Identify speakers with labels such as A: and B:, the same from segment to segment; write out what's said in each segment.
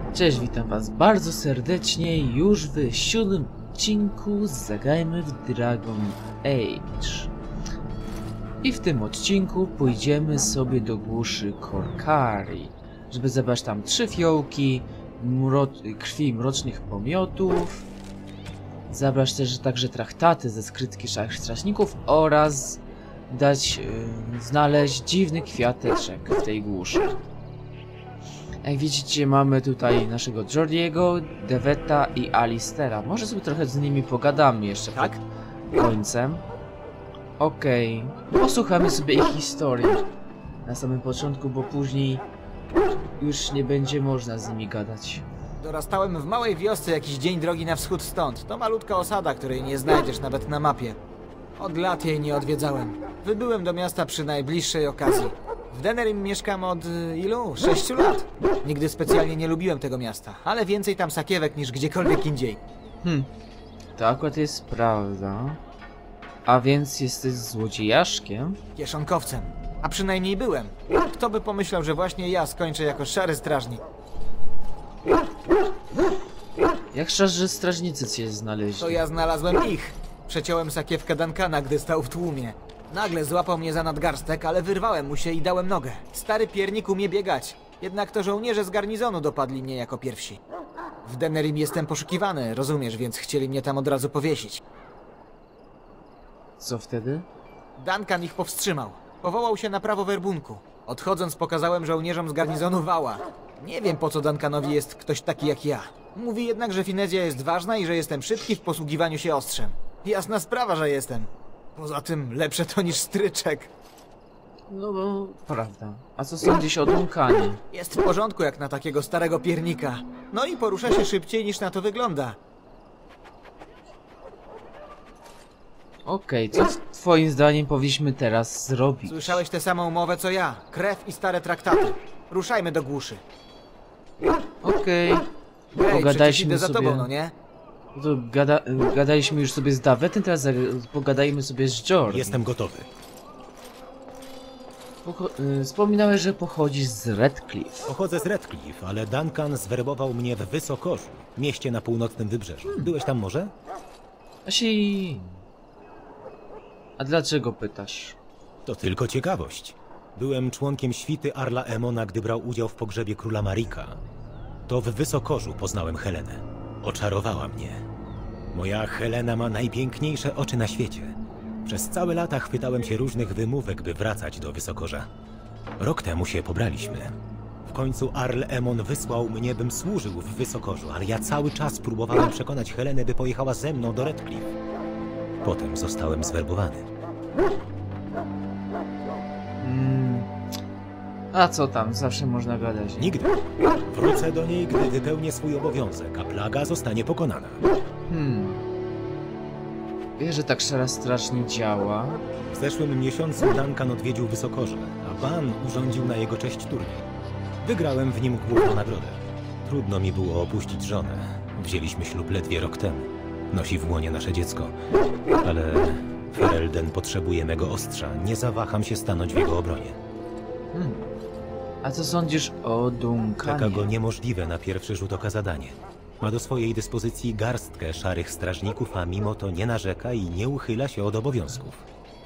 A: Cześć, witam was bardzo serdecznie już w 7. odcinku z Zagrajmy w Dragon Age. I w tym odcinku pójdziemy sobie do głuszy Korcari, żeby zebrać tam 3 fiołki krwi mrocznych pomiotów, zabrać też także traktaty ze skrytki szarych strażników oraz znaleźć dziwny kwiateczek w tej głuszy. Jak widzicie, mamy tutaj naszego Jordiego, Deveta i Alistera. Może sobie trochę z nimi pogadamy jeszcze przed końcem. Okej, posłuchamy sobie ich historii na samym początku, bo później już nie będzie można z nimi gadać.
B: Dorastałem w małej wiosce jakiś dzień drogi na wschód stąd. To malutka osada, której nie znajdziesz nawet na mapie. Od lat jej nie odwiedzałem. Wybyłem do miasta przy najbliższej okazji. W Denerim mieszkam od ilu? 6 lat. Nigdy specjalnie nie lubiłem tego miasta, ale więcej tam sakiewek niż gdziekolwiek indziej.
A: To akurat jest prawda. A więc jesteś złodziejaszkiem?
B: Kieszonkowcem. A przynajmniej byłem. Kto by pomyślał, że właśnie ja skończę jako szary strażnik?
A: Jak szarzy strażnicy cię znaleźli?
B: To ja znalazłem ich. Przeciąłem sakiewkę Duncana, gdy stał w tłumie. Nagle złapał mnie za nadgarstek, ale wyrwałem mu się i dałem nogę. Stary piernik umie biegać. Jednak to żołnierze z garnizonu dopadli mnie jako pierwsi. W Denerim jestem poszukiwany, rozumiesz, więc chcieli mnie tam od razu powiesić.
A: Co wtedy?
B: Duncan ich powstrzymał. Powołał się na prawo werbunku. Odchodząc pokazałem żołnierzom z garnizonu wała. Nie wiem, po co Duncanowi jest ktoś taki jak ja. Mówi jednak, że finezja jest ważna i że jestem szybki w posługiwaniu się ostrzem. Jasna sprawa, że jestem. Poza tym lepsze to niż stryczek.
A: No bo prawda. A co sądzisz o Duncanie?
B: Jest w porządku jak na takiego starego piernika. No i porusza się szybciej niż na to wygląda.
A: Okej, co twoim zdaniem powinniśmy teraz zrobić?
B: Słyszałeś tę samą mowę co ja. Krew i stare traktaty. Ruszajmy do głuszy.
A: Okej.
B: Hej, przecież
A: Pogadaliśmy
B: idę za
A: sobie...
B: tobą, no nie?
A: To gadaliśmy już sobie z Davetem, teraz pogadajmy sobie z Jordi.
C: Jestem gotowy.
A: Wspominałeś, że pochodzisz z Redcliffe.
C: Pochodzę z Redcliffe, ale Duncan zwerbował mnie w Wysokorzu, mieście na północnym wybrzeżu. Byłeś tam może?
A: A dlaczego pytasz?
C: To tylko ciekawość. Byłem członkiem świty Arla Emona, gdy brał udział w pogrzebie króla Marika. To w Wysokorzu poznałem Helenę. Oczarowała mnie. Moja Helena ma najpiękniejsze oczy na świecie. Przez całe lata chwytałem się różnych wymówek, by wracać do Wysokorza. Rok temu się pobraliśmy. W końcu Arl Emon wysłał mnie, bym służył w Wysokorzu, ale ja cały czas próbowałem przekonać Helenę, by pojechała ze mną do Redcliffe. Potem zostałem zwerbowany.
A: A co tam? Zawsze można gadać. Nie?
C: Nigdy. Wrócę do niej, gdy wypełnię swój obowiązek, a plaga zostanie pokonana.
A: Wiesz, że tak szara strasznie działa.
C: W zeszłym miesiącu Duncan odwiedził Wysokorze, a Ban urządził na jego cześć turniej. Wygrałem w nim główną nagrodę. Trudno mi było opuścić żonę. Wzięliśmy ślub ledwie rok temu. Nosi w łonie nasze dziecko. Ale Ferelden potrzebuje mego ostrza. Nie zawaham się stanąć w jego obronie.
A: A co sądzisz o Duncanie?
C: Czeka go niemożliwe na pierwszy rzut oka zadanie. Ma do swojej dyspozycji garstkę szarych strażników, a mimo to nie narzeka i nie uchyla się od obowiązków.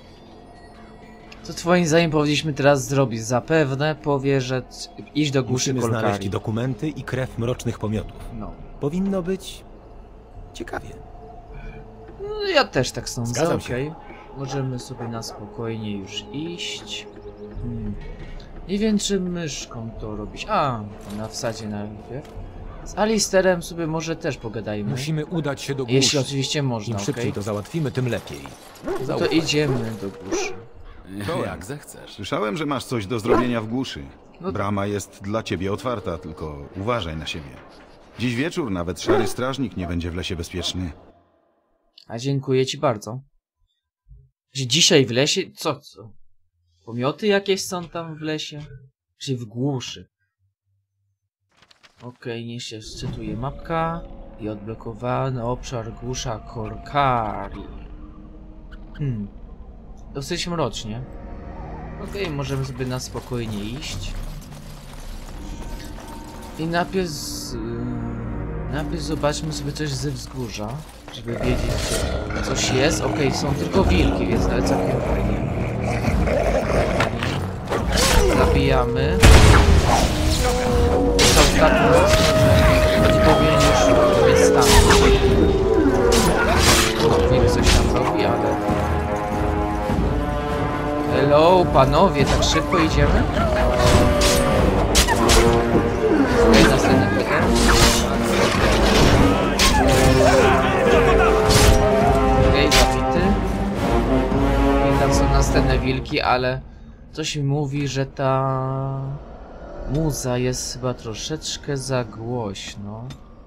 A: Co twoim zdaniem powinniśmy teraz zrobić? Zapewne powie, że iść do głuszy
C: Musimy
A: Korcari.
C: znaleźć dokumenty i krew mrocznych pomiotów.
A: No.
C: Powinno być ciekawie.
A: No, ja też tak sądzę.
C: Zgadzam się.
A: Okej. Możemy sobie na spokojnie już iść. Nie wiem, czy myszką to robić. A, na wsadzie najpierw. Z Alisterem sobie może też pogadajmy.
D: Musimy udać się do głuszy.
A: Jeśli oczywiście można,
D: Im szybciej
A: okej?
D: to załatwimy, tym lepiej.
A: No to idziemy do głuszy.
E: To jak zechcesz. Słyszałem, że masz coś do zrobienia w głuszy.
A: No-
E: Brama jest dla ciebie otwarta, tylko uważaj na siebie. Dziś wieczór nawet szary strażnik nie będzie w lesie bezpieczny.
A: A dziękuję ci bardzo. Że dzisiaj w lesie? Co? Pomioty jakieś są tam w lesie? Czy w głuszy? Okej, niech się wczytuje mapka. I odblokowany obszar głusza Korcari. Dosyć mrocznie. Okej, możemy sobie na spokojnie iść. I najpierw Najpierw zobaczmy sobie coś ze wzgórza, żeby wiedzieć, że coś jest. Okej, są tylko wilki, więc nawet całkiem fajnie. Zabijamy. To ostatni nie powinien już mieć stanu. Wilk coś tam robi, ale... Hello, panowie, tak szybko idziemy? Okej, następny Peter. Okej, zabity. I tam są następne wilki, ale coś mi mówi, że ta muza jest chyba troszeczkę za głośno.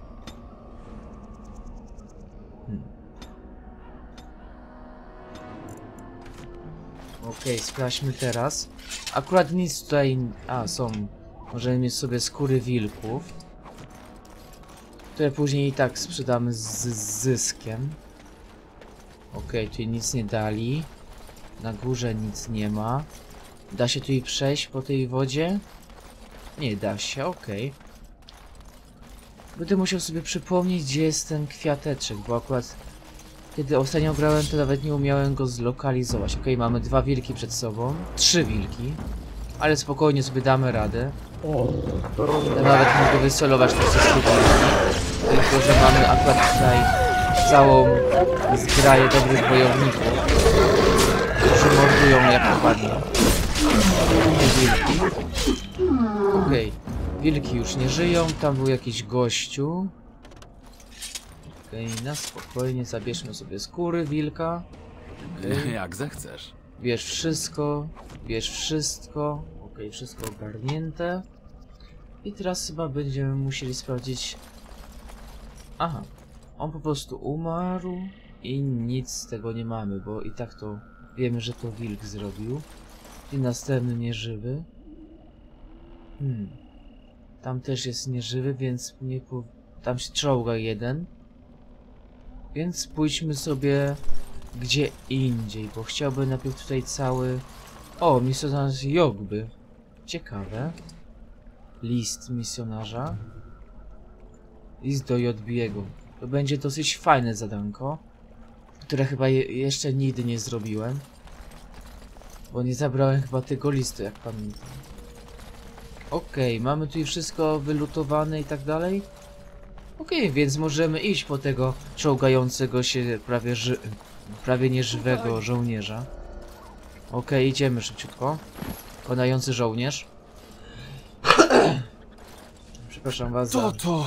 A: Okej, sprawdźmy teraz. Akurat nic tutaj... A, są... Możemy mieć sobie skóry wilków, które później i tak sprzedamy z zyskiem. Okej, tutaj nic nie dali. Na górze nic nie ma. Da się tutaj przejść po tej wodzie? Nie da się, okej. Będę musiał sobie przypomnieć, gdzie jest ten kwiateczek, bo akurat kiedy ostatnio grałem, to nawet nie umiałem go zlokalizować. Okej, mamy 2 wilki przed sobą, 3 wilki, ale spokojnie sobie damy radę. Ja nawet mogę wysolować te wszystkie wilki, tylko że mamy akurat tutaj całą zgraję dobrych bojowników, którzy mordują jak popadnie. Wilki. Okej, wilki już nie żyją, tam był jakiś gościu. Okej, na spokojnie zabierzmy sobie skóry wilka.
D: Jak zechcesz.
A: Bierz wszystko. Okej, wszystko ogarnięte. I teraz chyba będziemy musieli sprawdzić... Aha, on po prostu umarł i nic z tego nie mamy, bo i tak to wiemy, że to wilk zrobił. I następny nieżywy. Tam też jest nieżywy, więc nie po... tam się czołga jeden. Więc pójdźmy sobie gdzie indziej, bo chciałbym najpierw tutaj cały... O, misjonarz Jogby. Ciekawe. List misjonarza. List do Jodbiego. To będzie dosyć fajne zadanko, które chyba jeszcze nigdy nie zrobiłem. Bo nie zabrałem chyba tego listu, jak pamiętam. Okej, mamy tu wszystko wylutowane i tak dalej. Okej, więc możemy iść po tego czołgającego się prawie nieżywego żołnierza. Okej, idziemy szybciutko. Konający żołnierz. Przepraszam was za...
D: To...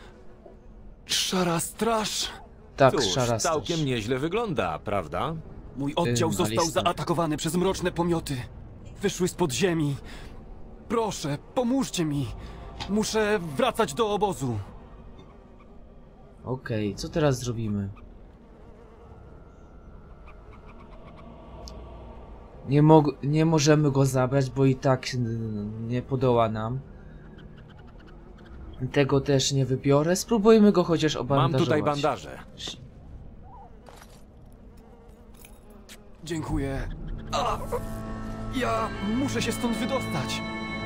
D: Szara straż?
A: Tak,
D: Cóż,
A: szara
D: całkiem
A: straż.
D: nieźle wygląda, prawda?
F: Mój oddział
A: na
F: został
A: listę.
F: zaatakowany przez mroczne pomioty. Wyszły spod ziemi. Proszę, pomóżcie mi. Muszę wracać do obozu.
A: Okej, co teraz zrobimy? Nie możemy go zabrać, bo i tak nie podoła nam. Tego też nie wybiorę. Spróbujmy go chociaż obandażować.
D: Mam tutaj bandaże.
F: Dziękuję. Ja muszę się stąd wydostać.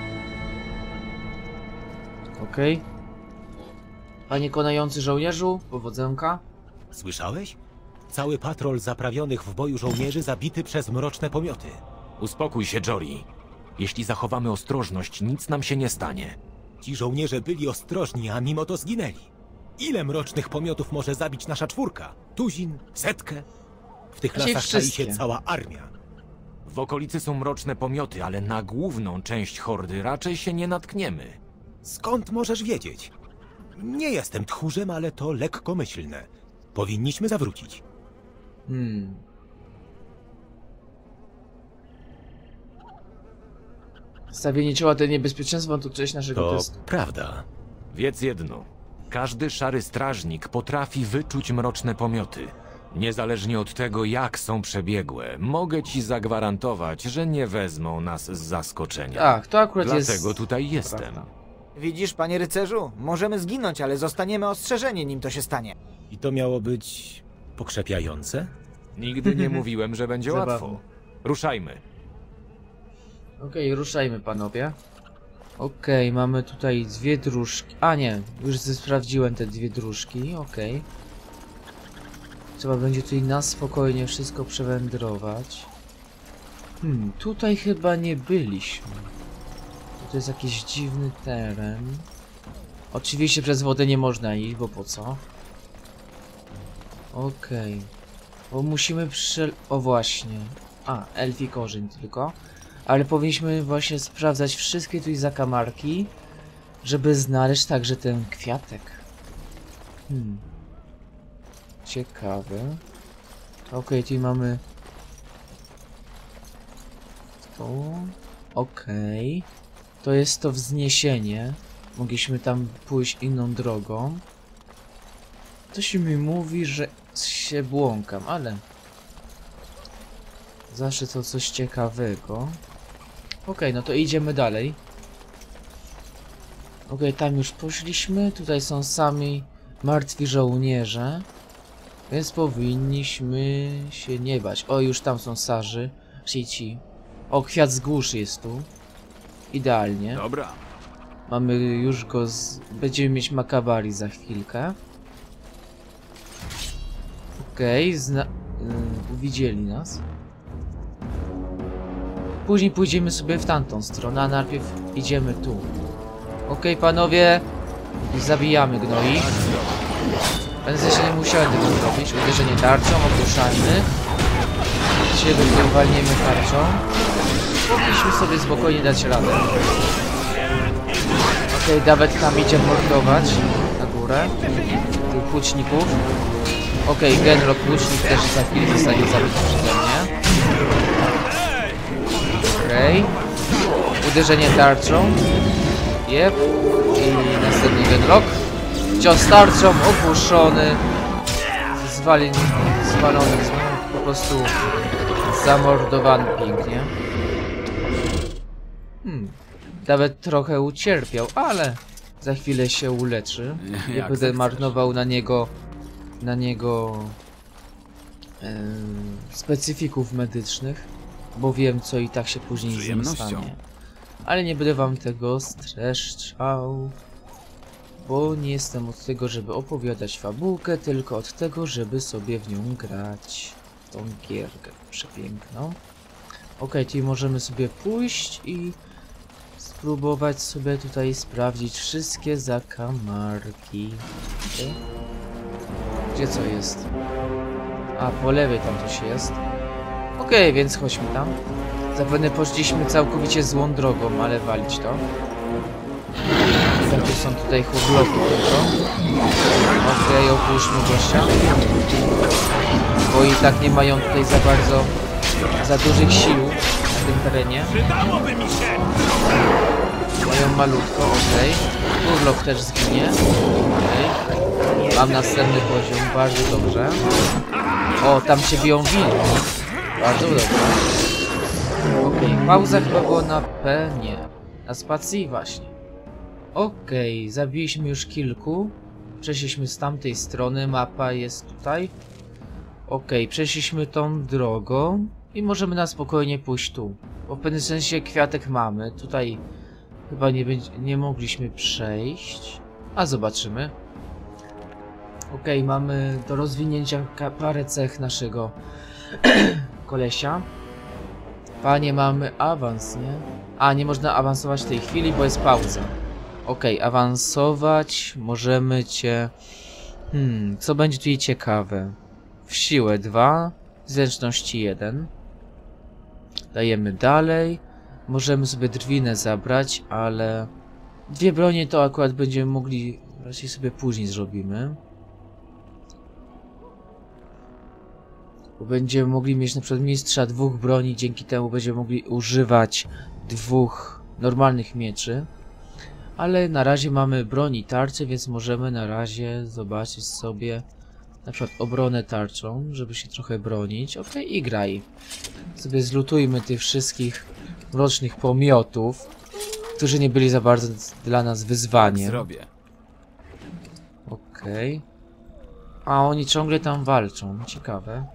A: Okej. Panie konający żołnierzu, powodzenka.
C: Słyszałeś? Cały patrol zaprawionych w boju żołnierzy zabity przez mroczne pomioty.
D: Uspokój się, Jory. Jeśli zachowamy ostrożność, nic nam się nie stanie.
C: Ci żołnierze byli ostrożni, a mimo to zginęli. Ile mrocznych pomiotów może zabić nasza czwórka? Tuzin? Setkę? W tych
A: Dzisiaj
C: lasach czai
A: wszystkie.
C: się cała armia.
D: W okolicy są mroczne pomioty, ale na główną część hordy raczej się nie natkniemy.
C: Skąd możesz wiedzieć? Nie jestem tchórzem, ale to lekkomyślne. Powinniśmy zawrócić.
A: Stawienie czoła do niebezpieczeństwa to część naszego
C: To
A: testu.
C: prawda.
D: Wiedz jedno. Każdy szary strażnik potrafi wyczuć mroczne pomioty. Niezależnie od tego, jak są przebiegłe, mogę ci zagwarantować, że nie wezmą nas z zaskoczenia.
A: Tak, to akurat jest...
D: Dlatego tutaj jestem.
A: prawda.
B: Widzisz, panie rycerzu? Możemy zginąć, ale zostaniemy ostrzeżeni, nim to się stanie.
C: I to miało być pokrzepiające?
D: Nigdy nie mówiłem, że będzie
A: Zabawne.
D: łatwo. Ruszajmy.
A: Okej, ruszajmy panowie. Okej, mamy tutaj dwie dróżki. A nie, już sprawdziłem te dwie dróżki. Okej. Trzeba będzie tutaj na spokojnie wszystko przewędrować. Tutaj chyba nie byliśmy. To jest jakiś dziwny teren. Oczywiście przez wodę nie można iść, bo po co? Okej. Bo musimy O właśnie. A, elfi korzeń tylko. Ale powinniśmy właśnie sprawdzać wszystkie tutaj zakamarki, żeby znaleźć także ten kwiatek. Ciekawe. Okej, tutaj mamy... To... Okej. To jest to wzniesienie. Mogliśmy tam pójść inną drogą. Coś mi mówi, że się błąkam, ale... Zawsze to coś ciekawego. Okej, no to idziemy dalej. Okej, tam już poszliśmy. Tutaj są sami martwi żołnierze. Więc powinniśmy się nie bać. O, już tam są sarzy. Ci. O, kwiat z głuszy jest tu. Idealnie.
F: Dobra.
A: Mamy już go Będziemy mieć Makabari za chwilkę. Okej, widzieli nas. Później pójdziemy sobie w tamtą stronę, a najpierw idziemy tu. Okej, panowie. Zabijamy gnoi. Będę się nie musiałem tego zrobić. Uderzenie tarczą, ogłuszalny. Siebie tutaj walniemy tarczą. Powinniśmy sobie spokojnie dać radę. Okej, Dawid tam idzie mordować na górę tych łuczników. Okej, Genrock łucznik też za chwilę zostanie zabity przeze mnie. Okej. Uderzenie tarczą. Jep. I następny Genrock. Cios tarczą, ogłuszony. Zwalony, po prostu zamordowany pięknie. Nawet trochę ucierpiał, ale za chwilę się uleczy. Nie będę marnował na niego specyfików medycznych, bo wiem, co i tak się później z nim stanie. Ale nie będę wam tego streszczał, bo nie jestem od tego, żeby opowiadać fabułkę, tylko od tego, żeby sobie w nią grać. Tą gierkę przepiękną. Okej, czyli możemy sobie pójść i spróbować sobie tutaj sprawdzić wszystkie zakamarki. Gdzie co jest? A, po lewej tam coś jest. Okej, więc chodźmy tam. Zapewne poszliśmy całkowicie złą drogą, ale walić to. Tu są tutaj chłoploki tylko. Okej, opuszczmy gościa. Bo i tak nie mają tutaj za dużych sił na tym terenie. Mają malutko, okej. Urlok też zginie. Okej. Mam następny poziom, bardzo dobrze. O, tam cię biją wilki. Bardzo dobrze. Okej, pauza chyba była na P, nie. Na spacji właśnie. Okej, zabiliśmy już kilku. Przeszliśmy z tamtej strony, mapa jest tutaj. Okej, przeszliśmy tą drogą i możemy na spokojnie pójść tu. Bo w pewnym sensie kwiatek mamy. Tutaj chyba nie mogliśmy przejść. A zobaczymy. Okej, mamy do rozwinięcia parę cech naszego kolesia. Panie, mamy awans, nie? A, nie można awansować w tej chwili, bo jest pauza. Okej, awansować możemy cię... co będzie tutaj ciekawe? W siłę 2, zręczności 1. Dajemy dalej. Możemy sobie drwinę zabrać, ale... Dwie bronie to akurat będziemy mogli... Raczej sobie później zrobimy. Bo będziemy mogli mieć na przykład mistrza 2 broni, dzięki temu będziemy mogli używać 2 normalnych mieczy. Ale na razie mamy broń i tarczę, więc możemy na razie zobaczyć sobie na przykład obronę tarczą, żeby się trochę bronić. Okej, i graj. Sobie zlutujmy tych wszystkich mrocznych pomiotów, którzy nie byli za bardzo dla nas wyzwaniem.
F: Zrobię.
A: Okej. A oni ciągle tam walczą, ciekawe.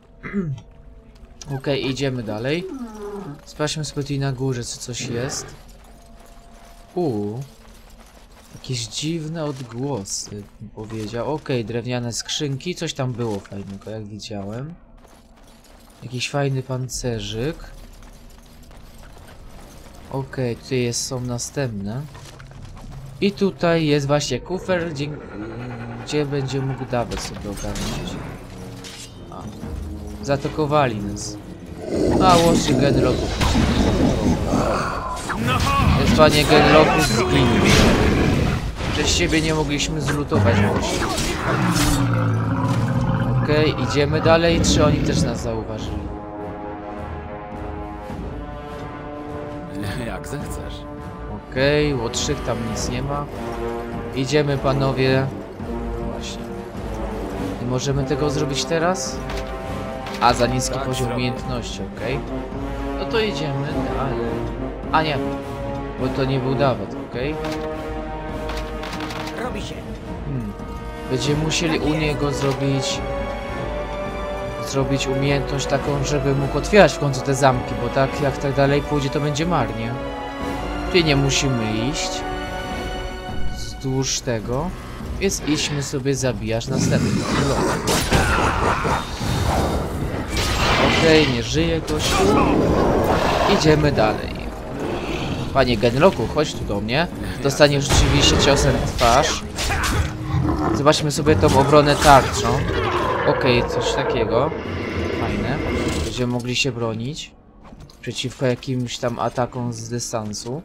A: Okej, idziemy dalej. Sprawdźmy sobie tutaj na górze, czy coś jest. Jakieś dziwne odgłosy, bym powiedział. Okej, drewniane skrzynki, coś tam było fajnego, jak widziałem. Jakiś fajny pancerzyk. Okej, tutaj są następne. I tutaj jest właśnie kufer, gdzie będzie mógł dawać sobie ogarnąć. Zaatakowali nas. A, łączny Genloku. Więc panie Genloku, zginął. Przez siebie nie mogliśmy zlutować właśnie. Okej, idziemy dalej, czy oni też nas zauważyli?
D: Jak zechcesz.
A: Okej, łotrzyk, tam nic nie ma. Idziemy, panowie. Właśnie. Nie możemy tego zrobić teraz? A, za niski
D: Tak,
A: poziom
D: zrobię.
A: umiejętności, okej. No to idziemy, ale... A nie, bo to nie był Dawid, okej.
B: Robi się.
A: Będziemy musieli u niego zrobić umiejętność taką, żeby mógł otwierać w końcu te zamki, bo tak jak tak dalej pójdzie, to będzie marnie. Tutaj nie musimy iść wzdłuż tego, więc idźmy sobie zabijać następny blok. Okej, nie żyje gościu. Idziemy dalej. Panie Genloku, chodź tu do mnie. Dostaniesz oczywiście ciosem w twarz. Zobaczmy sobie tą obronę tarczą. Okej, coś takiego. Fajne. Będziemy mogli się bronić przeciwko jakimś tam atakom z dystansu.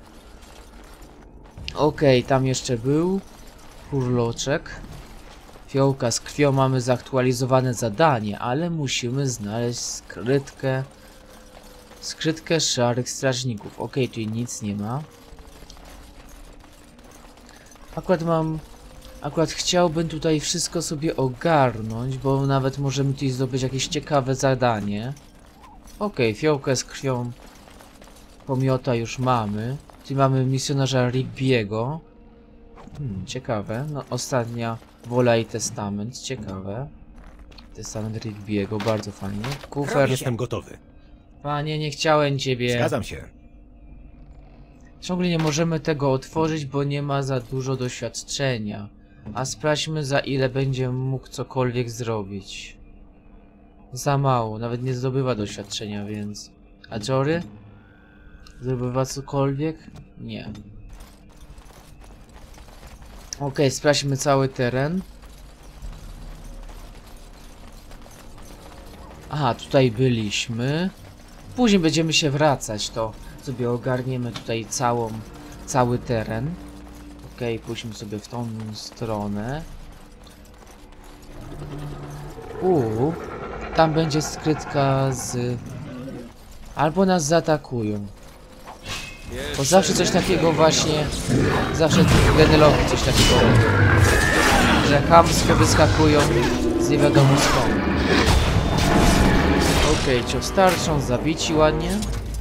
A: Okej, tam jeszcze był hurloczek. Fiołka z krwią, mamy zaktualizowane zadanie, ale musimy znaleźć skrytkę szarych strażników. Okej, tutaj nic nie ma. Akurat chciałbym tutaj wszystko sobie ogarnąć, bo nawet możemy tutaj zdobyć jakieś ciekawe zadanie. Okej, fiołkę z krwią pomiota już mamy. Tutaj mamy misjonarza Rigby'ego. Ciekawe. No, ostatnia wola i testament. Ciekawe. Testament Rigby'ego, bardzo fajnie. Kufer.
C: Jestem gotowy.
A: Panie, nie chciałem ciebie.
C: Zgadzam się.
A: Ciągle nie możemy tego otworzyć, bo nie ma za dużo doświadczenia. A sprawdźmy, za ile będzie mógł cokolwiek zrobić. Za mało, nawet nie zdobywa doświadczenia, więc... A Jory? Zdobywa cokolwiek? Nie. Okej, sprawdźmy cały teren. Aha, tutaj byliśmy. Później będziemy się wracać, to sobie ogarniemy tutaj cały teren. Okej, pójdźmy sobie w tą stronę. Tam będzie skrytka z... Albo nas zaatakują. Bo zawsze coś takiego właśnie... Zawsze Genloki coś takiego robią. Że chamsko wyskakują z nie wiadomo skąd. Okej, cios tarczą, zabici ładnie.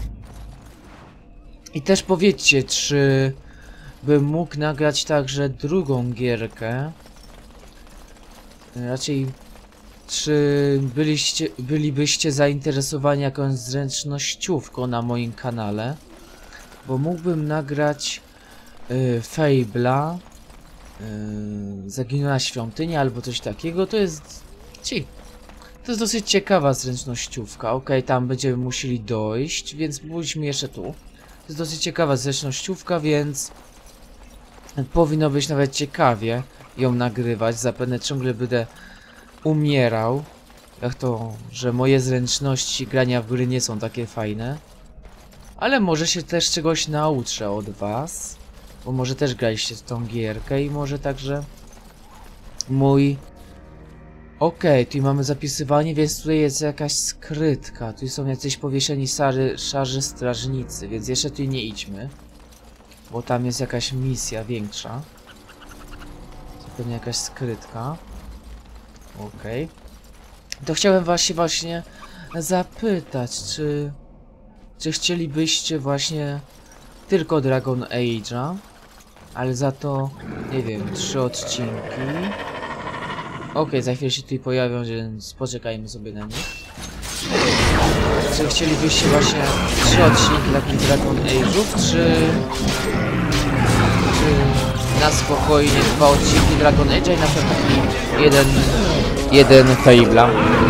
A: I też powiedzcie, czy bym mógł nagrać także drugą gierkę. Raczej, czy bylibyście zainteresowani jakąś zręcznościówką na moim kanale? Bo mógłbym nagrać Fable'a, Zaginęła świątynia albo coś takiego. To jest dosyć ciekawa zręcznościówka. Okej, tam będziemy musieli dojść, więc pójdźmy jeszcze tu. To jest dosyć ciekawa zręcznościówka, więc powinno być nawet ciekawie ją nagrywać. Zapewne ciągle będę umierał. Jak to, że moje zręczności grania w gry nie są takie fajne. Ale może się też czegoś nauczę od was. Bo może też graliście w tą gierkę i może także mój... Okej, tu mamy zapisywanie, więc tutaj jest jakaś skrytka. Tu są jacyś powieszeni szarzy strażnicy, więc jeszcze tu nie idźmy. Bo tam jest jakaś misja większa. To pewnie jakaś skrytka. Okej. To chciałem właśnie zapytać, czy chcielibyście właśnie tylko Dragon Age'a, ale za to, nie wiem, 3 odcinki. Okej, za chwilę się tutaj pojawią, więc poczekajmy sobie na nich. Czy chcielibyście właśnie 3 odcinki takich Dragon Age'ów, czy na spokojnie 2 odcinki Dragon Age'a i na przykład taki jeden Fable'a.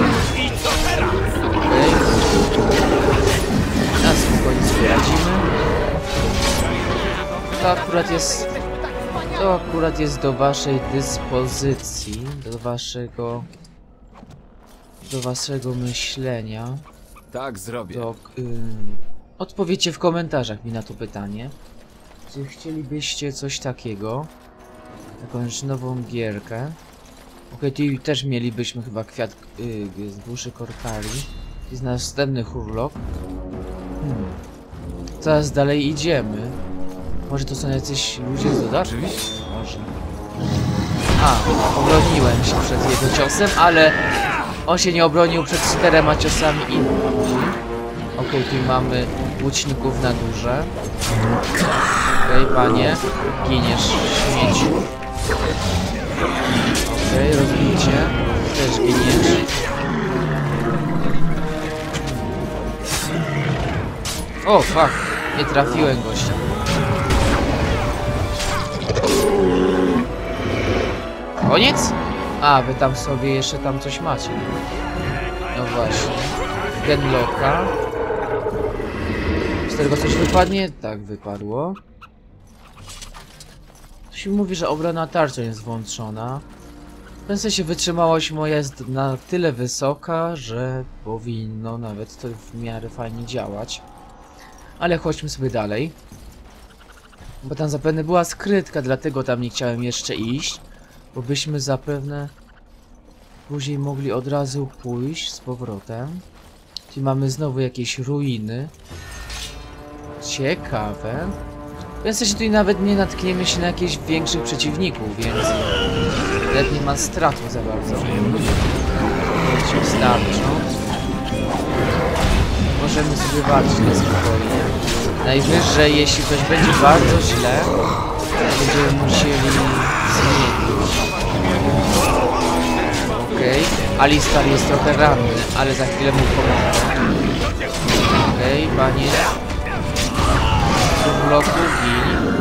A: Okej. Na spokojnie sobie radzimy. To akurat jest do waszej dyspozycji, do waszego myślenia.
D: Tak zrobię.
A: Odpowiedzcie w komentarzach mi na to pytanie. Czy chcielibyście coś takiego? Jakąś nową gierkę? Okej, tu też mielibyśmy chyba kwiat z duszy Korkari. Jest następny Hurlock. Coraz dalej idziemy. Może to są jacyś ludzie z dodatku?
D: Oczywiście.
A: Może. A, obroniłem się przed jego ciosem, ale on się nie obronił przed 4 ciosami innych ludzi. Okej, tu mamy łuczników na górze. Okej, panie, giniesz, śmieciu. Okej, rozbicie. Też giniesz. O, fuck. Nie trafiłem gościa. Koniec? A, wy tam sobie jeszcze tam coś macie. No właśnie. Genlocka. Z tego coś wypadnie? Tak, wypadło. Ktoś mi mówi, że obrona tarczą jest włączona. W tym sensie wytrzymałość moja jest na tyle wysoka, że powinno nawet to w miarę fajnie działać. Ale chodźmy sobie dalej. Bo tam zapewne była skrytka, dlatego tam nie chciałem jeszcze iść. Bo byśmy zapewne później mogli od razu pójść z powrotem. Tu mamy znowu jakieś ruiny. Ciekawe. W sensie tutaj nawet nie natkniemy się na jakichś większych przeciwników, więc nawet nie ma stratu za bardzo. Starczą. Możemy sobie walczyć na spokojnie. Najwyżej, jeśli coś będzie bardzo źle, będziemy musieli zmienić. Okej. Alistar jest trochę ranny, ale za chwilę mu pomogę. Okej, panie. W bloku gin.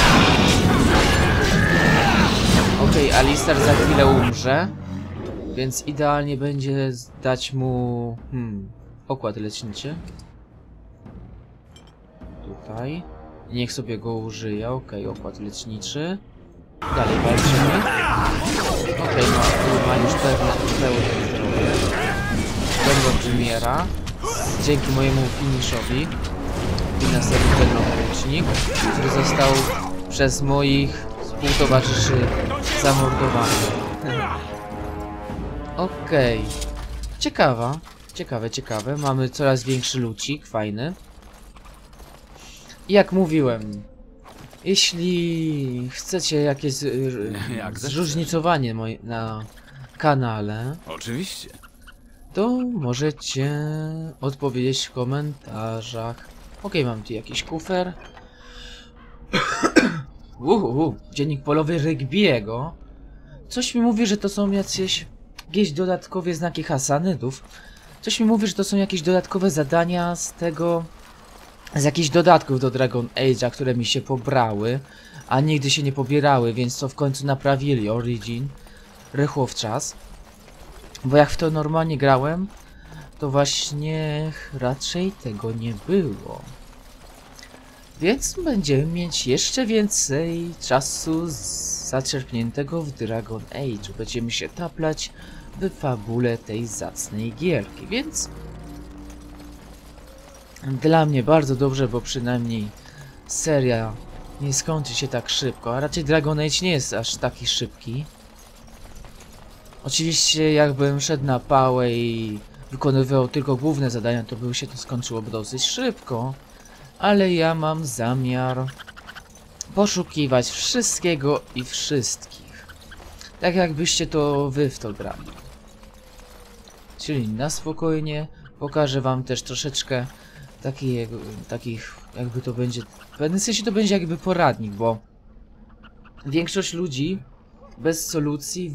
A: Okej, Alistar za chwilę umrze. Więc idealnie będzie dać mu... okład leczniczy. Tutaj. Niech sobie go użyje. Okej, okład leczniczy. Dalej walczymy. Okej, no, ma już pełne zdrowie. Będą umiera. Dzięki mojemu finiszowi. I następny będą lecznik, który został przez moich współtowarzyszy zamordowany. Okej. Ciekawe. Mamy coraz większy lucik, fajny. I jak mówiłem, jeśli chcecie jakieś zróżnicowanie na kanale,
D: Oczywiście.
A: to możecie odpowiedzieć w komentarzach. Okej, mam tu jakiś kufer. Dziennik polowy Rigby'ego. Coś mi mówi, że to są jakieś dodatkowe znaki Hasanydów. Coś mi mówi, że to są jakieś dodatkowe zadania z jakichś dodatków do Dragon Age'a, które mi się pobrały, a nigdy się nie pobierały, więc to w końcu naprawili. Origin rychło w czas. Bo jak w to normalnie grałem, to właśnie raczej tego nie było. Więc będziemy mieć jeszcze więcej czasu zaczerpniętego w Dragon Age. Będziemy się taplać w fabule tej zacnej gierki, więc dla mnie bardzo dobrze, bo przynajmniej seria nie skończy się tak szybko, a raczej Dragon Age nie jest aż taki szybki. Oczywiście jakbym szedł na pałę i wykonywał tylko główne zadania, to by się to skończyło dosyć szybko. Ale ja mam zamiar poszukiwać wszystkiego i wszystkich. Tak jakbyście to wy w to grali. Czyli na spokojnie pokażę wam też troszeczkę takich jakby to będzie... W pewnym sensie to będzie jakby poradnik, bo większość ludzi bez solucji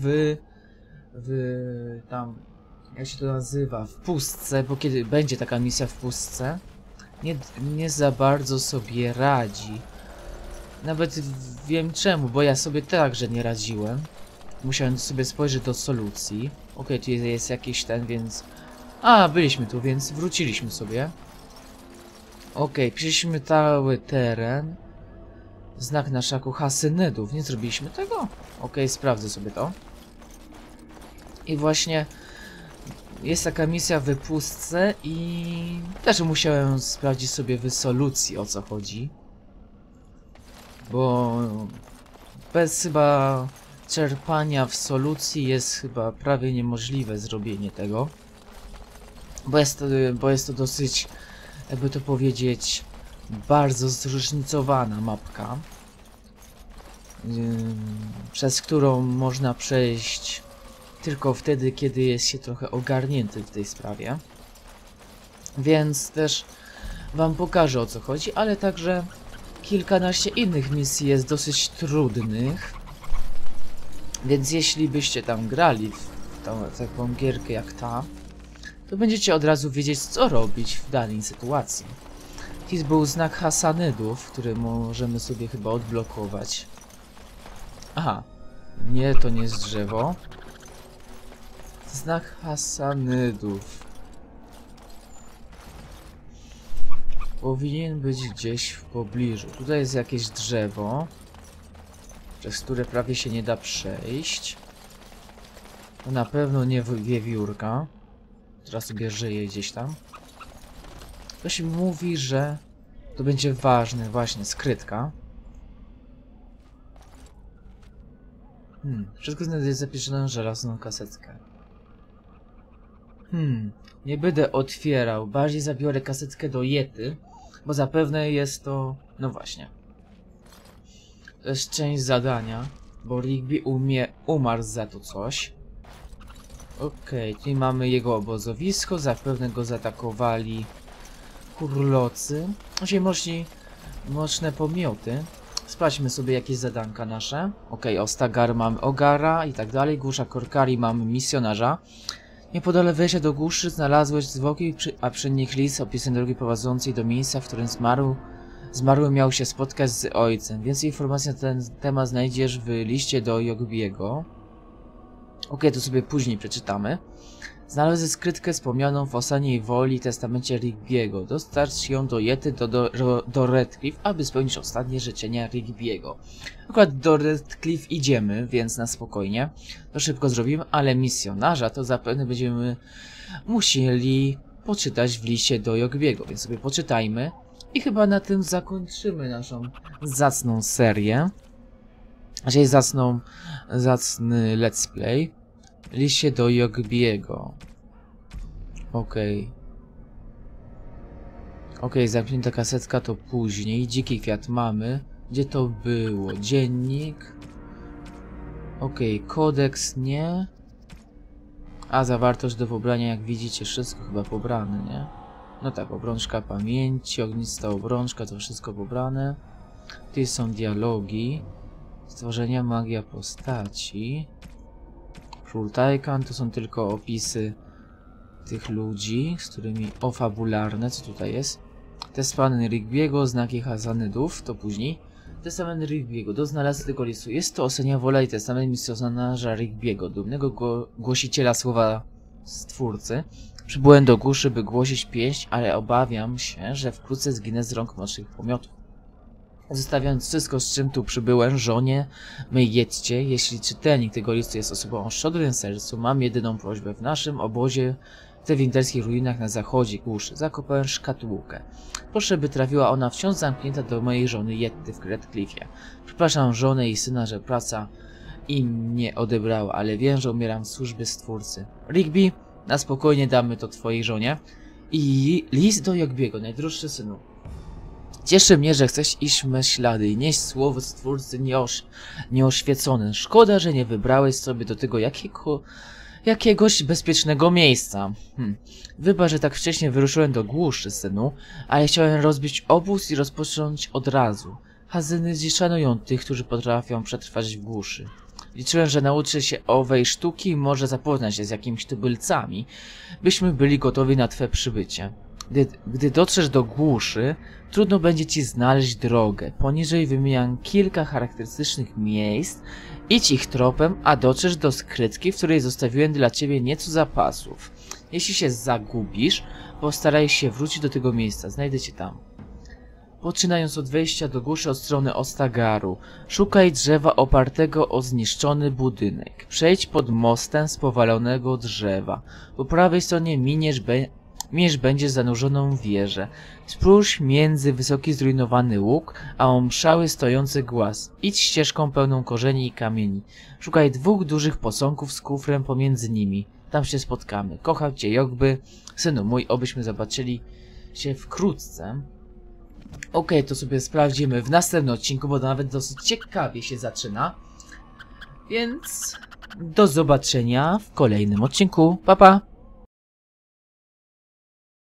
A: tam, jak się to nazywa, w pustce, bo kiedy będzie taka misja w pustce, nie za bardzo sobie radzi. Nawet wiem czemu, bo ja sobie także nie radziłem. Musiałem sobie spojrzeć do solucji. Okej, tu jest jakiś ten, więc... A, byliśmy tu, więc wróciliśmy sobie. Okej, przeszliśmy cały teren. Znak na szaku Hasynydów. Nie zrobiliśmy tego? Okej, sprawdzę sobie to. I właśnie... Jest taka misja w wypustce i... Też musiałem sprawdzić sobie w solucji, o co chodzi. Bo... Bez chyba... czerpania w solucji jest chyba prawie niemożliwe zrobienie tego. Bo jest to dosyć, jakby to powiedzieć, bardzo zróżnicowana mapka, przez którą można przejść tylko wtedy, kiedy jest się trochę ogarnięty w tej sprawie. Więc też wam pokażę, o co chodzi, ale także kilkanaście innych misji jest dosyć trudnych. Więc jeśli byście tam grali w taką gierkę jak ta, to będziecie od razu wiedzieć, co robić w danej sytuacji. Tu był znak Hasynydów, który możemy sobie chyba odblokować. Aha, nie, to nie jest drzewo. Znak Hasynydów. Powinien być gdzieś w pobliżu. Tutaj jest jakieś drzewo, przez które prawie się nie da przejść. To na pewno nie wiewiórka, która sobie żyje gdzieś tam. Ktoś mi mówi, że to będzie ważne, właśnie skrytka. Wszystko jest zapiszone na żelazną kasetkę. Nie będę otwierał, bardziej zabiorę kasetkę do Yety, bo zapewne jest to... No właśnie. To jest część zadania, bo Rigby umarł za to coś. Okej, tutaj mamy jego obozowisko, zapewne go zaatakowali kurlocy. Czyli mocne pomioty. Sprawdźmy sobie jakieś zadanka nasze. Okej, Ostagar mamy Ogara i tak dalej. Głusza Korkari mamy misjonarza. Niepodale wejścia do głuszy znalazłeś zwłoki, a przy nich list opisem drogi prowadzącej do miejsca, w którym zmarły miał się spotkać z ojcem. Więcej informacji na ten temat znajdziesz w liście do Yogbiego. Okej, to sobie później przeczytamy. Znalazł skrytkę wspomnianą w Ostatniej Woli testamencie Rigbiego. Dostarcz ją do Yety do Redcliffe, aby spełnić ostatnie życzenia Rigbiego. Akurat do Redcliffe idziemy, więc na spokojnie. To szybko zrobimy, ale misjonarza to zapewne będziemy musieli poczytać w liście do Yogbiego, więc sobie poczytajmy. I chyba na tym zakończymy naszą zacną serię. Czyli zacny let's play. Liście do Yogbiego. Okej, zamknięta kasetka to później. Dziki kwiat mamy. Gdzie to było? Dziennik. Kodeks nie. A zawartość do pobrania, jak widzicie, wszystko chyba pobrane, nie? No tak, obrączka pamięci, ognista obrączka, to wszystko pobrane. Tu są dialogi. Stworzenia, magia postaci. Król Taycan, to są tylko opisy tych ludzi, z którymi fabularne, co tutaj jest. Testament Rigbiego, znaki Hasynydów, to później. Testament Rigbiego, do znalazcy tego listu. Jest to Ostatnia Wola i testament misjonarza Rigbiego, dumnego głosiciela słowa Stwórcy. Przybyłem do głuszy, by głosić pieśń, ale obawiam się, że wkrótce zginę z rąk mocnych pomiotów. Zostawiając wszystko, z czym tu przybyłem, żonie mej jedźcie. Jeśli czytelnik tego listu jest osobą o szczodrym sercu, mam jedyną prośbę. W naszym obozie w tych winterskich ruinach na zachodzie głuszy zakopałem szkatułkę. Proszę, by trafiła ona wciąż zamknięta do mojej żony Jetty w Redcliffie. Przepraszam żonę i syna, że praca im mnie odebrała, ale wiem, że umieram w służbie Stwórcy. Rigby, na spokojnie damy to twojej żonie. I list do Yogbiego, najdroższy synu. Cieszy mnie, że chcesz iść w me ślady i nieść słowo Stwórcy nieoświecone. Szkoda, że nie wybrałeś sobie do tego jakiegoś bezpiecznego miejsca. Wybacz, że tak wcześnie wyruszyłem do głuszy, synu, ale chciałem rozbić obóz i rozpocząć od razu. Hasynydzi szanują tych, którzy potrafią przetrwać w głuszy. Liczyłem, że nauczy się owej sztuki i może zapoznać się z jakimiś tubylcami, byśmy byli gotowi na twe przybycie. Gdy dotrzesz do głuszy, trudno będzie ci znaleźć drogę. Poniżej wymieniam kilka charakterystycznych miejsc. Idź ich tropem, a dotrzesz do skrytki, w której zostawiłem dla ciebie nieco zapasów. Jeśli się zagubisz, postaraj się wrócić do tego miejsca. Znajdę cię tam. Poczynając od wejścia do głuszy od strony Ostagaru, szukaj drzewa opartego o zniszczony budynek. Przejdź pod mostem z powalonego drzewa. Po prawej stronie miniesz będziesz zanurzoną wieżę. Spróż między wysoki zrujnowany łuk, a omszały stojący głaz. Idź ścieżką pełną korzeni i kamieni. Szukaj 2 dużych posągów z kufrem pomiędzy nimi. Tam się spotkamy. Kocham cię, Jogby. Synu mój, obyśmy zobaczyli się wkrótce. Okej, to sobie sprawdzimy w następnym odcinku, bo to nawet dosyć ciekawie się zaczyna. Więc do zobaczenia w kolejnym odcinku. Pa, pa!